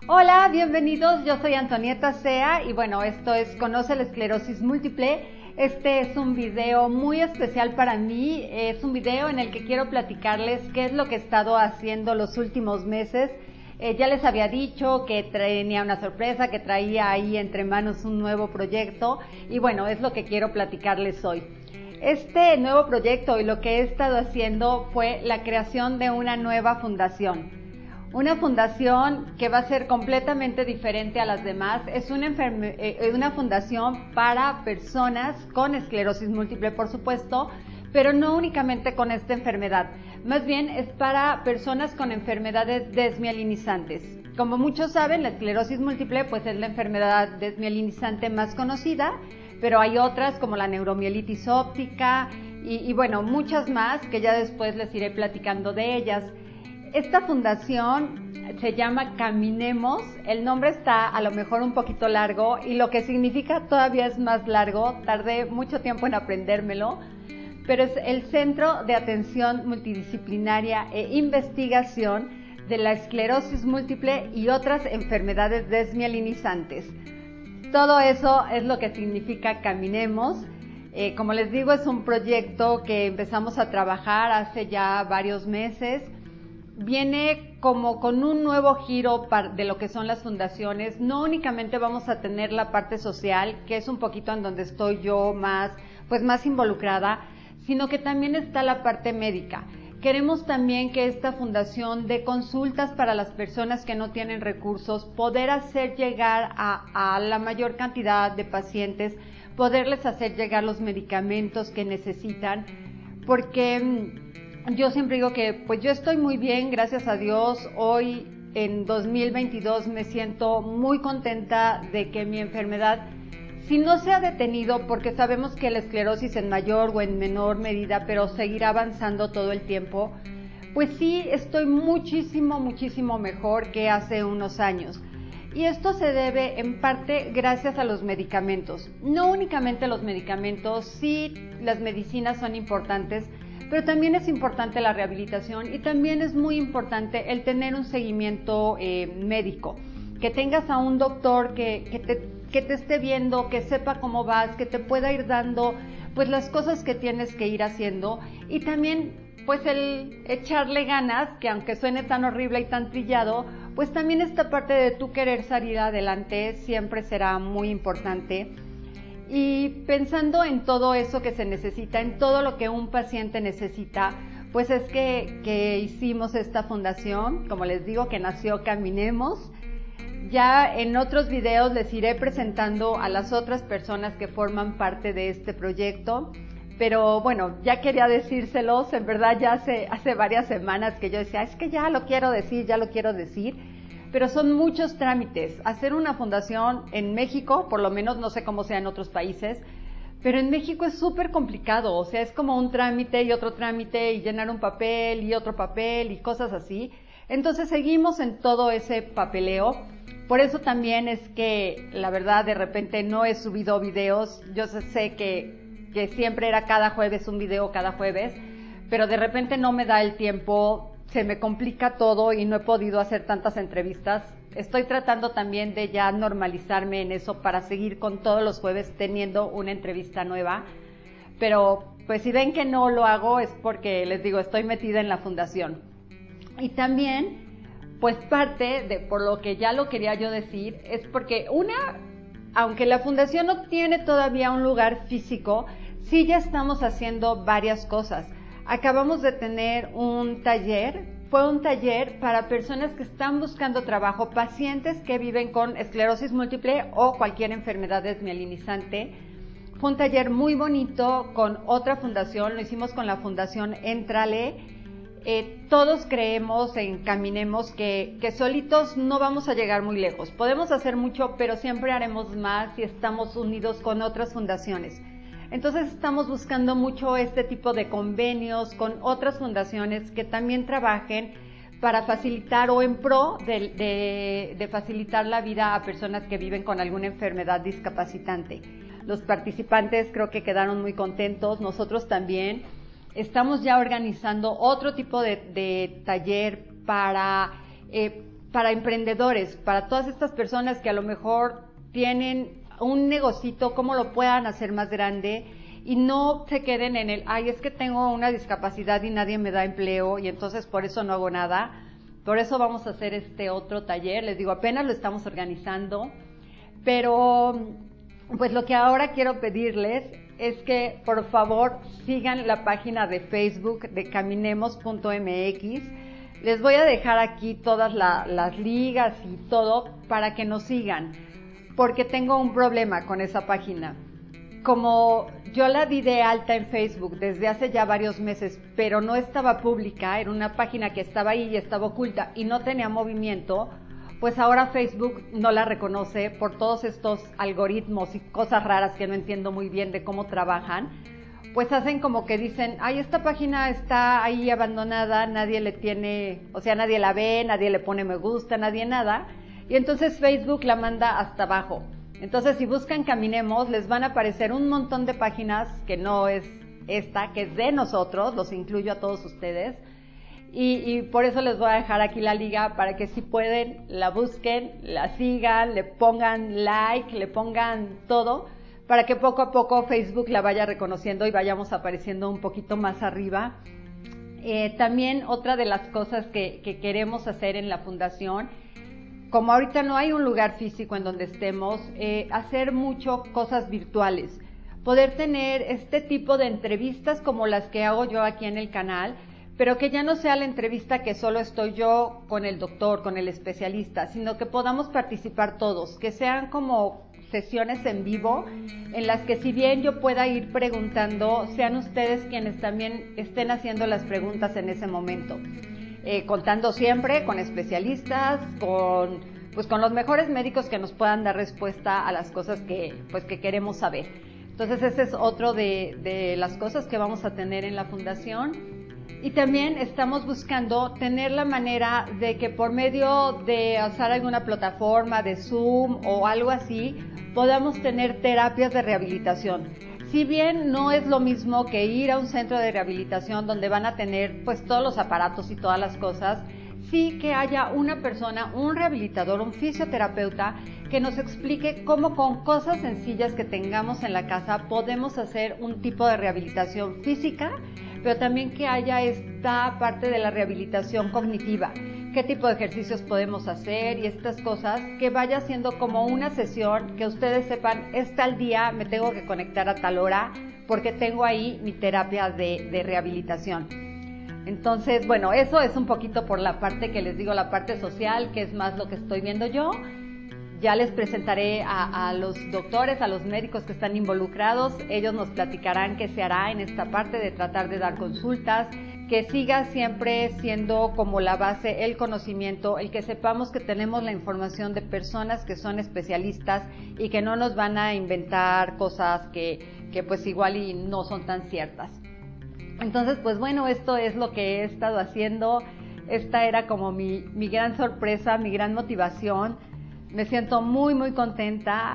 Hola, bienvenidos, yo soy Antonieta Sea y bueno, esto es Conoce la esclerosis múltiple. Este es un video muy especial para mí, es un video en el que quiero platicarles qué es lo que he estado haciendo los últimos meses. Ya les había dicho que tenía una sorpresa, que traía ahí entre manos un nuevo proyecto y bueno, es lo que quiero platicarles hoy. Este nuevo proyecto y lo que he estado haciendo fue la creación de una nueva fundación. Una fundación que va a ser completamente diferente a las demás. Es una fundación para personas con esclerosis múltiple, por supuesto, pero no únicamente con esta enfermedad. Más bien es para personas con enfermedades desmielinizantes. Como muchos saben, la esclerosis múltiple pues es la enfermedad desmielinizante más conocida, pero hay otras como la neuromielitis óptica y bueno, muchas más que ya después les iré platicando de ellas. Esta fundación se llama Caminemos, el nombre está a lo mejor un poquito largo y lo que significa todavía es más largo, tardé mucho tiempo en aprendérmelo, pero es el Centro de Atención Multidisciplinaria e Investigación de la Esclerosis Múltiple y otras enfermedades desmielinizantes. Todo eso es lo que significa Caminemos. Como les digo, es un proyecto que empezamos a trabajar hace ya varios meses. Viene como con un nuevo giro de lo que son las fundaciones. No únicamente vamos a tener la parte social, que es un poquito en donde estoy yo más involucrada, sino que también está la parte médica. Queremos también que esta fundación dé consultas para las personas que no tienen recursos, poder hacer llegar a la mayor cantidad de pacientes, poderles hacer llegar los medicamentos que necesitan, porque yo siempre digo que pues yo estoy muy bien, gracias a Dios. Hoy en 2022 me siento muy contenta de que mi enfermedad, si no se ha detenido, porque sabemos que la esclerosis en mayor o en menor medida, pero seguirá avanzando todo el tiempo, pues sí estoy muchísimo mejor que hace unos años. Y esto se debe en parte gracias a los medicamentos. No únicamente los medicamentos, sí las medicinas son importantes, pero también es importante la rehabilitación y también es muy importante el tener un seguimiento médico, que tengas a un doctor que te esté viendo, que sepa cómo vas, que te pueda ir dando pues las cosas que tienes que ir haciendo y también pues el echarle ganas, que aunque suene tan horrible y tan trillado, pues también esta parte de tú querer salir adelante siempre será muy importante. Y pensando en todo eso que se necesita, en todo lo que un paciente necesita, pues es que hicimos esta fundación, como les digo, que nació Caminemos. Ya en otros videos les iré presentando a las otras personas que forman parte de este proyecto, pero bueno, ya quería decírselos, en verdad ya hace varias semanas que yo decía, es que ya lo quiero decir, pero son muchos trámites. Hacer una fundación en México, por lo menos no sé cómo sea en otros países, pero en México es súper complicado, o sea, es como un trámite y otro trámite y llenar un papel y otro papel y cosas así. Entonces seguimos en todo ese papeleo. Por eso también es que la verdad de repente no he subido videos. Yo sé que siempre era cada jueves un video, cada jueves, pero de repente no me da el tiempo, se me complica todo y no he podido hacer tantas entrevistas. Estoy tratando también de ya normalizarme en eso para seguir con todos los jueves teniendo una entrevista nueva, pero pues si ven que no lo hago es porque les digo, estoy metida en la fundación. Y también pues parte de por lo que ya lo quería yo decir es porque aunque la fundación no tiene todavía un lugar físico, sí ya estamos haciendo varias cosas. Acabamos de tener un taller, fue un taller para personas que están buscando trabajo, pacientes que viven con esclerosis múltiple o cualquier enfermedad desmielinizante. Fue un taller muy bonito con otra fundación, lo hicimos con la Fundación Entrale. Todos creemos, encaminemos que solitos no vamos a llegar muy lejos. Podemos hacer mucho, pero siempre haremos más si estamos unidos con otras fundaciones. Entonces estamos buscando mucho este tipo de convenios con otras fundaciones que también trabajen para facilitar o en pro de facilitar la vida a personas que viven con alguna enfermedad discapacitante. Los participantes creo que quedaron muy contentos, nosotros también. Estamos ya organizando otro tipo de taller para para emprendedores, para todas estas personas que a lo mejor tienen un negocito, cómo lo puedan hacer más grande y no se queden en el, ay, es que tengo una discapacidad y nadie me da empleo y entonces por eso no hago nada. Por eso vamos a hacer este otro taller, les digo, apenas lo estamos organizando, pero pues lo que ahora quiero pedirles es que por favor sigan la página de Facebook de caminemos.mx. Les voy a dejar aquí todas las ligas y todo para que nos sigan, porque tengo un problema con esa página. Como yo la di de alta en Facebook desde hace ya varios meses, pero no estaba pública, era una página que estaba ahí y estaba oculta y no tenía movimiento, pues ahora Facebook no la reconoce por todos estos algoritmos y cosas raras que no entiendo muy bien de cómo trabajan. Pues hacen como que dicen, ay, esta página está ahí abandonada, nadie le tiene, o sea, nadie la ve, nadie le pone me gusta, nadie nada, y entonces Facebook la manda hasta abajo. Entonces, si buscan Caminemos, les van a aparecer un montón de páginas que no es esta, que es de nosotros, los incluyo a todos ustedes, y por eso les voy a dejar aquí la liga para que si pueden, la busquen, la sigan, le pongan like, le pongan todo, para que poco a poco Facebook la vaya reconociendo y vayamos apareciendo un poquito más arriba. También otra de las cosas que queremos hacer en la fundación, como ahorita no hay un lugar físico en donde estemos, hacer mucho cosas virtuales, poder tener este tipo de entrevistas como las que hago yo aquí en el canal, pero que ya no sea la entrevista que solo estoy yo con el doctor, con el especialista, sino que podamos participar todos, que sean como sesiones en vivo, en las que si bien yo pueda ir preguntando, sean ustedes quienes también estén haciendo las preguntas en ese momento. Contando siempre con especialistas, con los mejores médicos que nos puedan dar respuesta a las cosas que queremos saber. Entonces ese es otro de las cosas que vamos a tener en la fundación. Y también estamos buscando tener la manera de que por medio de usar alguna plataforma de Zoom o algo así, podamos tener terapias de rehabilitación. Si bien no es lo mismo que ir a un centro de rehabilitación donde van a tener pues todos los aparatos y todas las cosas, sí que haya una persona, un rehabilitador, un fisioterapeuta que nos explique cómo con cosas sencillas que tengamos en la casa podemos hacer un tipo de rehabilitación física, pero también que haya esta parte de la rehabilitación cognitiva. Qué tipo de ejercicios podemos hacer y estas cosas, que vaya siendo como una sesión, que ustedes sepan, es tal día, me tengo que conectar a tal hora, porque tengo ahí mi terapia de rehabilitación. Entonces, bueno, eso es un poquito por la parte que les digo, la parte social, que es más lo que estoy viendo yo. Ya les presentaré a los doctores, a los médicos que están involucrados. Ellos nos platicarán qué se hará en esta parte de tratar de dar consultas, que siga siempre siendo como la base el conocimiento, el que sepamos que tenemos la información de personas que son especialistas y que no nos van a inventar cosas que pues igual y no son tan ciertas. Entonces, pues bueno, esto es lo que he estado haciendo. Esta era como mi gran sorpresa, mi gran motivación. Me siento muy, muy contenta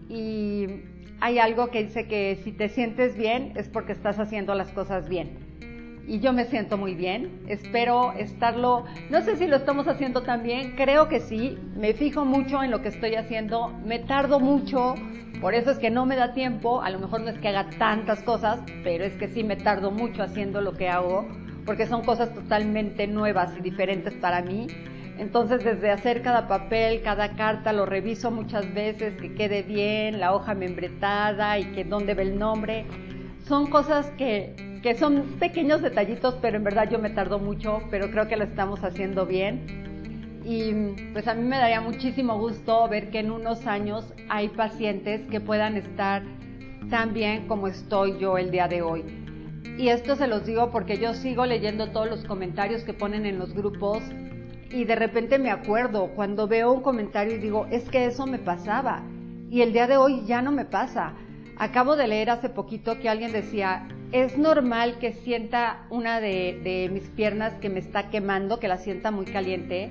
y hay algo que dice que si te sientes bien es porque estás haciendo las cosas bien. Y yo me siento muy bien, espero estarlo, no sé si lo estamos haciendo tan bien, creo que sí, me fijo mucho en lo que estoy haciendo, me tardo mucho, por eso es que no me da tiempo, a lo mejor no es que haga tantas cosas, pero es que sí me tardo mucho haciendo lo que hago, porque son cosas totalmente nuevas y diferentes para mí. Entonces, desde hacer cada papel, cada carta, lo reviso muchas veces, que quede bien, la hoja membretada y que dónde ve el nombre. Son cosas que son pequeños detallitos, pero en verdad yo me tardo mucho, pero creo que lo estamos haciendo bien. Y pues a mí me daría muchísimo gusto ver que en unos años hay pacientes que puedan estar tan bien como estoy yo el día de hoy. Y esto se los digo porque yo sigo leyendo todos los comentarios que ponen en los grupos y de repente me acuerdo cuando veo un comentario y digo, es que eso me pasaba y el día de hoy ya no me pasa. Acabo de leer hace poquito que alguien decía, es normal que sienta una de mis piernas que me está quemando, que la sienta muy caliente.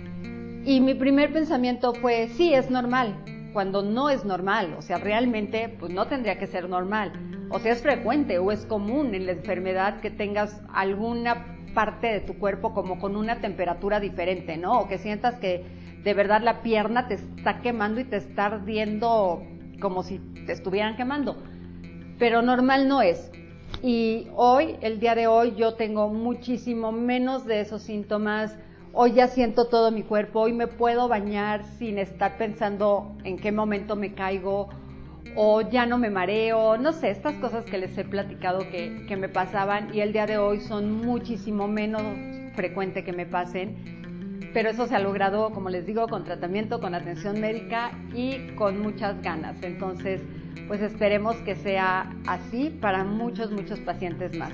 Y mi primer pensamiento fue, sí, es normal, cuando no es normal, o sea, realmente pues no tendría que ser normal. O sea, es frecuente o es común en la enfermedad que tengas alguna parte de tu cuerpo como con una temperatura diferente, ¿no? O que sientas que de verdad la pierna te está quemando y te está ardiendo como si te estuvieran quemando. Pero normal no es. Y hoy, el día de hoy, yo tengo muchísimo menos de esos síntomas. Hoy ya siento todo mi cuerpo, hoy me puedo bañar sin estar pensando en qué momento me caigo, o ya no me mareo, no sé, estas cosas que les he platicado que me pasaban, y el día de hoy son muchísimo menos frecuente que me pasen, pero eso se ha logrado, como les digo, con tratamiento, con atención médica y con muchas ganas. Entonces, pues esperemos que sea así para muchos pacientes más.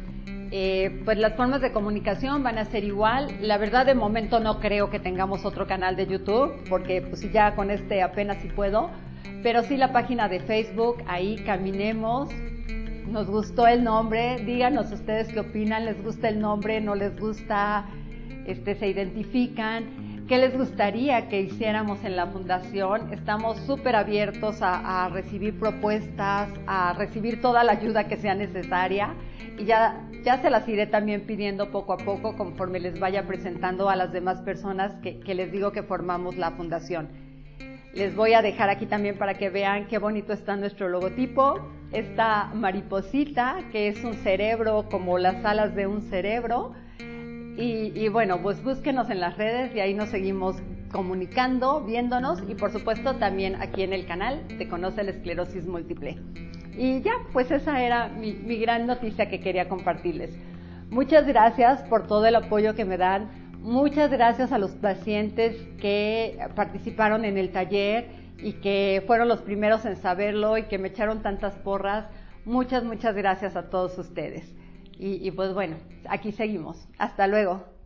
Pues las formas de comunicación van a ser igual. La verdad, de momento no creo que tengamos otro canal de YouTube, porque pues ya con este apenas si puedo, pero sí la página de Facebook, ahí Caminemos. Nos gustó el nombre, díganos ustedes qué opinan, les gusta el nombre, no les gusta, se identifican, qué les gustaría que hiciéramos en la fundación. Estamos súper abiertos a recibir propuestas, a recibir toda la ayuda que sea necesaria, y ya se las iré también pidiendo poco a poco conforme les vaya presentando a las demás personas que les digo que formamos la fundación. Les voy a dejar aquí también para que vean qué bonito está nuestro logotipo. Esta mariposita, que es un cerebro, como las alas de un cerebro. Y bueno, pues búsquenos en las redes y ahí nos seguimos comunicando, viéndonos, y por supuesto también aquí en el canal de Conoce la Esclerosis Múltiple. Y ya, pues esa era mi gran noticia que quería compartirles. Muchas gracias por todo el apoyo que me dan. Muchas gracias a los pacientes que participaron en el taller y que fueron los primeros en saberlo y que me echaron tantas porras. Muchas gracias a todos ustedes. Y pues bueno, aquí seguimos. Hasta luego.